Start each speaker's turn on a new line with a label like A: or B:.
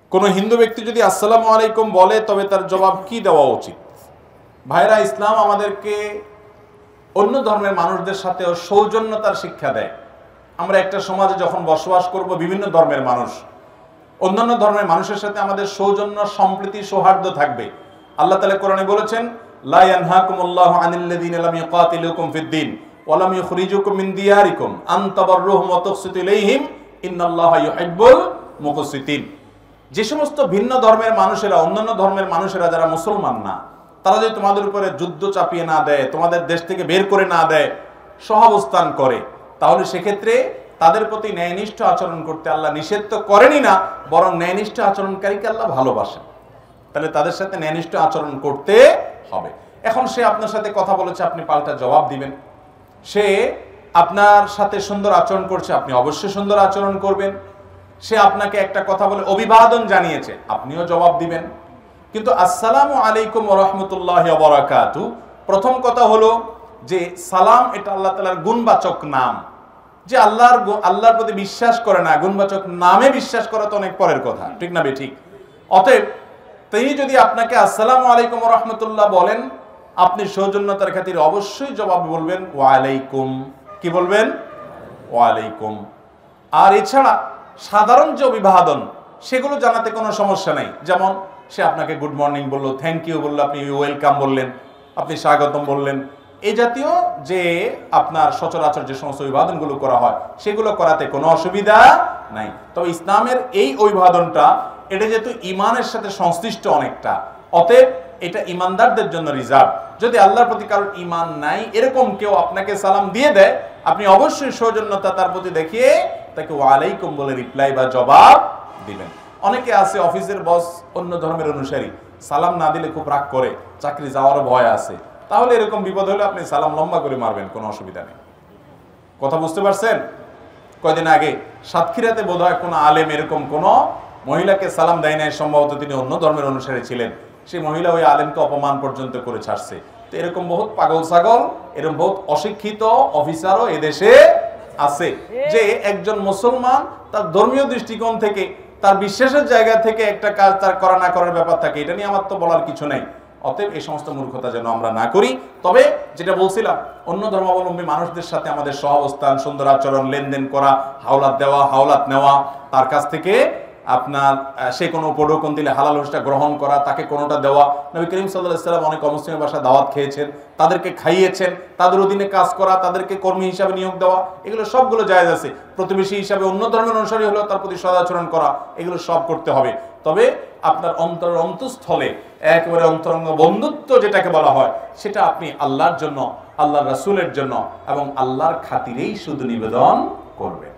A: কোনো হিন্দু ব্যক্তি যদি আসসালামু আলাইকুম বলে তবে তার জবাব কি দেওয়া উচিত? ভাইরা, ইসলাম আমাদেরকে অন্য ধর্মের মানুষদের সাথেও সৌজন্যতার শিক্ষা দেয়। আমরা একটা সমাজে যখন বসবাস করব, বিভিন্ন ধর্মের মানুষ, অন্যান্য ধর্মের মানুষের সাথে আমাদের সৌজন্য, সম্প্রীতি, সৌহার্দ্য থাকবে। আল্লাহ তাআলা কোরআনে বলেছেন, লা ইয়ানহাকুমুল্লাহু আনিল্লাযীনা লাম ইউকাতিলুকুম ফিদ-দীন ওয়া লাম ইখরিজুকুম মিন দিয়ারিকুম আন তাবাররুহুম ওয়া তুকসিতু ইলাইহিম ইন্নাল্লাহা ইউহিব্বুল মুকসিতিন। যে সমস্ত ভিন্ন ধর্মের মানুষেরা, অন্যান্য ধর্মের মানুষেরা যারা মুসলমান না, তারা যদি তোমাদের উপরে যুদ্ধ চাপিয়ে না দেয়, তোমাদের দেশ থেকে বের করে না দেয়, সহাবস্থান করে, তাহলে সেক্ষেত্রে তাদের প্রতি ন্যায়নিষ্ঠ আচরণ করতে আল্লাহ নিষেধ তো করেনই না, বরং ন্যায়নিষ্ঠ আচরণকারীকে আল্লাহ ভালোবাসেন। তাহলে তাদের সাথে ন্যায়নিষ্ঠ আচরণ করতে হবে। এখন সে আপনার সাথে কথা বলেছে, আপনি পাল্টা জবাব দিবেন। সে আপনার সাথে সুন্দর আচরণ করছে, আপনি অবশ্যই সুন্দর আচরণ করবেন। সে আপনাকে একটা কথা বলে অভিবাদন জানিয়েছে, আপনিও জবাব দিবেন। কিন্তু আসসালামু আলাইকুম ওয়া রাহমাতুল্লাহি ওয়া বারাকাতুহু, প্রথম কথা হলো যে সালাম এটা আল্লাহ তাআলার গুণবাচক নাম। যে আল্লাহর প্রতি বিশ্বাস করে না, গুণবাচক নামে বিশ্বাস করা তো অনেক পরের কথা, ঠিক না? ঠিক। অতএব তিনি যদি আপনাকে আসসালামু আলাইকুম ওয়া রাহমাতুল্লাহ বলেন, আপনি সৌজন্যতার খাতিরে অবশ্যই জবাব বলবেন ওয়া আলাইকুম। কি বলবেন? ওয়া আলাইকুম। আর এছাড়া সাধারণ যে অভিবাদন, সেগুলো জানাতে কোনো সমস্যা নেই। যেমন সে আপনাকে গুড মর্নিং বললো, থ্যাংক ইউ বললো, আপনি ওয়েলকাম বললেন, আপনি স্বাগতম বললেন, এই জাতীয় যে আপনার সচরাচর যে সমস্ত অভিবাদনগুলো করা হয়, সেগুলো করাতে কোনো অসুবিধা নাই। তবে ইসলামের এই অভিবাদনটা, এটা যেহেতু ইমানের সাথে সংশ্লিষ্ট অনেকটা, অতএব এটা ইমানদারদের জন্য রিজার্ভ। যদি আল্লাহর প্রতি কারোর ইমান নাই, এরকম কেউ আপনাকে সালাম দিয়ে দেয়, আপনি অবশ্যই সৌজন্যতা তার প্রতি দেখিয়ে তাকে ওয়ালাইকুম বলে রিপ্লাই বা জবাব দিবেন। অনেকে আছে অফিসের বস অন্য ধর্মের অনুসারী, সালাম না দিলে খুব রাগ করে, চাকরি যাওয়ারও ভয় আছে। তাহলে এরকম বিপদ হলে আপনি সালাম লম্বা করে মারবেন, কোনো অসুবিধা নেই। কথা বুঝতে পারছেন? কয়দিন আগে সাতক্ষীরাতে বোধহয় কোনো আলেম এরকম কোনো মহিলাকে সালাম দেয় নাই, সম্ভবত তিনি অন্য ধর্মের অনুসারী ছিলেন। সেই মহিলা ওই আলেমকে অপমান পর্যন্ত করে ছাড়ছে। তো এরকম বহুত পাগল ছাগল, এরকম বহুত অশিক্ষিত অফিসারও এদেশে আছে, যে একজন মুসলমান তার ধর্মীয় দৃষ্টিকোণ থেকে, তার বিশ্বাসের জায়গা থেকে একটা কাজ তার করা না করার ব্যাপার থাকে। এটা নিয়ে আমার তো বলার কিছু নেই। অতএব এই সমস্ত মূর্খতা যেন আমরা না করি। তবে যেটা বলছিলাম, অন্য ধর্মাবলম্বী মানুষদের সাথে আমাদের সহাবস্থান, সুন্দর আচরণ, লেনদেন করা, হাওলাত দেওয়া, হাওলাত নেওয়া, তার কাছ থেকে আপনার সে কোনো উপঢৌকন দিলে হালাল হোসটা গ্রহণ করা, তাকে কোনোটা দেওয়া। নবী করিম সাল্লাল্লাহু আলাইহি ওয়াসাল্লাম অনেক অমুসলিমের বাসায় দাওয়াত খেয়েছেন, তাদেরকে খাইয়েছেন, তাদের অধীনে কাজ করা, তাদেরকে কর্মী হিসাবে নিয়োগ দেওয়া, এগুলো সবগুলো জায়েজ আছে। প্রতিবেশী হিসাবে অন্য ধর্মের অনুসারী হলেও তার প্রতি সদাচরণ করা, এগুলো সব করতে হবে। তবে আপনার অন্তঃস্থলে একেবারে অন্তরঙ্গ বন্ধুত্ব যেটাকে বলা হয়, সেটা আপনি আল্লাহর জন্য, আল্লাহর রাসূলের জন্য এবং আল্লাহর খাতিরেই শুধু নিবেদন করবেন।